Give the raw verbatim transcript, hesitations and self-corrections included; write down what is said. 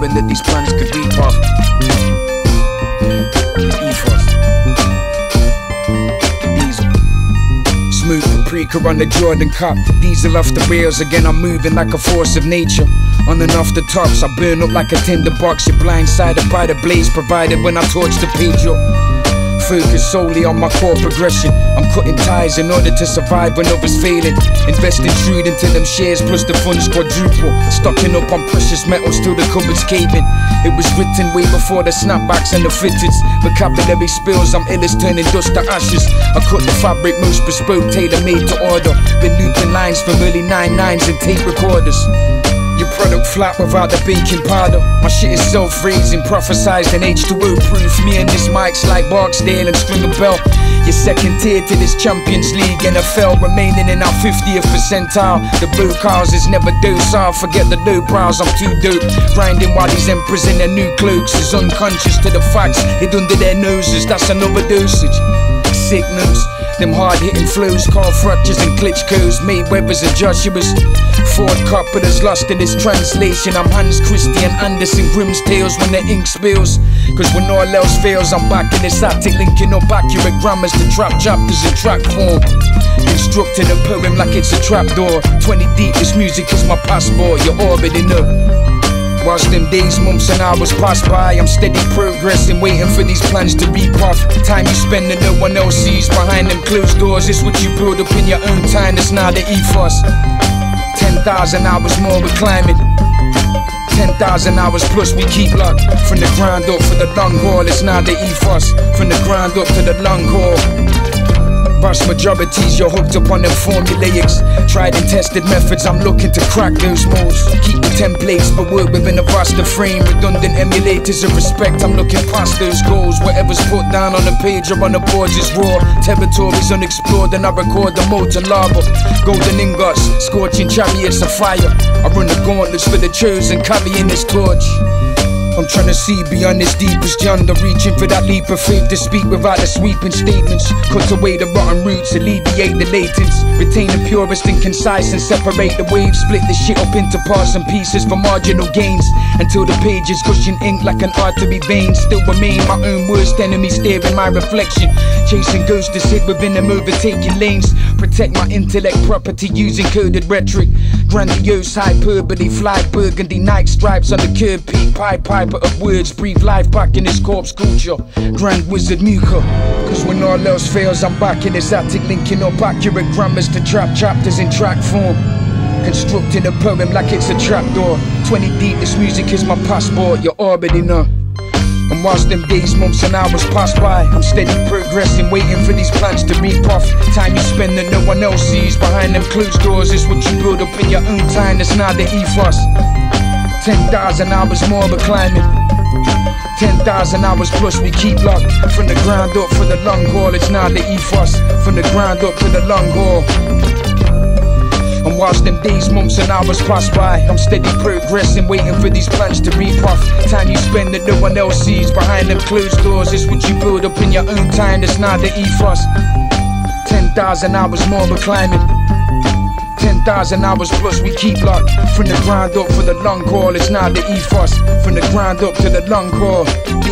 knowing that these plans could be off. Ethos. Diesel. Smooth paprika on the Jordan cup. Diesel off the rails, again I'm moving like a force of nature. On and off the tops, I burn up like a tinder box. You're blindsided by the blaze provided when I torch the page up. Focus solely on my core progression. I'm cutting ties in order to survive when others failing. Investing shrewd into them shares plus the funds quadruple. Stocking up on precious metals till the cupboard's caving. It was written way before the snapbacks and the fitteds. Vocabulary spills, I'm illest turning dust to ashes. I cut the fabric most bespoke, tailor-made to order. Been looping lines from early nine nines and tape recorders. Your product flat without the baking powder. My shit is self-raising, prophesized in H two O proof. Me and this mic's like Barksdale and Stringer Bell. You're second tier to this Champions League N F L, remaining in our fiftieth percentile. The blue cars is never docile, forget the low brows, I'm too dope. Grinding while these emperors in their new cloaks is unconscious to the facts hid under their noses, that's another dosage. Signals, them hard-hitting flows, Carl Frutches and Klitschko's, Mayweathers and Joshua's. Ford Coppola's lost in this translation. I'm Hans Christian Andersen, Grimm's tales when the ink spills. Cause when all else fails, I'm back in this attic, linking up accurate grammars to trap chapters in track form. Constructing a poem like it's a trapdoor. Twenty deep, this music is my passport, you already know. Whilst them days, months and hours pass by, I'm steady progressing, waiting for these plans to reap off. Time you spend and no one else sees behind them closed doors. It's what you build up in your own time, that's now the ethos. Ten thousand hours more we're climbing. Ten thousand hours plus we keep locked. From the ground up for the long haul, it's now the ethos. From the ground up to the long haul. Vast majorities, you're hooked up on them formulaics. Tried and tested methods, I'm looking to crack those molds. Keep the templates, but work within a vaster frame. Redundant emulators of respect, I'm looking past those goals. Whatever's put down on the page or on the boards is raw. Territories unexplored and I record the molten lava. Golden ingots, scorching chariots of fire. I run the gauntlets for the chosen, carrying this torch. I'm trying to see beyond this deepest yonder, reaching for that leap of faith to speak without the sweeping statements. Cut away the rotten roots, alleviate the latents. Retain the purest and concise and separate the waves. Split the shit up into parts and pieces for marginal gains. Until the pages gushing ink like an artery vein. Still remain my own worst enemy, staring my reflection. Chasing ghosts to sit within them overtaking lanes. Protect my intellect property using coded rhetoric. Grandiose hyperbole, fly burgundy night stripes on the curb peak. Pipe piper of words, breathe life back in this corpse culture. Grand wizard Muka. Cause when all else fails, I'm back in this attic, linking up accurate grammars to trap chapters in track form. Constructing a poem like it's a trapdoor. Twenty deep, this music is my passport, you already know. And whilst them days, months and hours pass by, I'm steady progressing, waiting for these plans to reap off. Time you spend that no one else sees behind them closed doors is what you build up in your own time, that's now the ethos. Ten thousand hours more we're climbing. Ten thousand hours plus we keep locked. From the ground up for the long haul, it's now the ethos. From the ground up to the long haul. And whilst them days, months and hours pass by, I'm steady progressing, waiting for these plans to reap off. Time you spend that no one else sees behind them closed doors is what you build up in your own time, that's now the ethos. Ten thousand hours more we're climbing. Ten thousand hours plus we keep locked. From the ground up for the long haul, it's now the ethos. From the ground up to the long haul.